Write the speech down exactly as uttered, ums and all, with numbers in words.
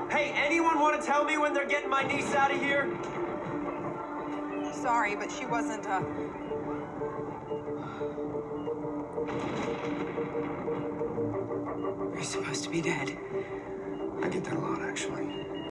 Hey, anyone want to tell me when they're getting my niece out of here? Sorry, but she wasn't, uh... You're supposed to be dead. I get that a lot, actually.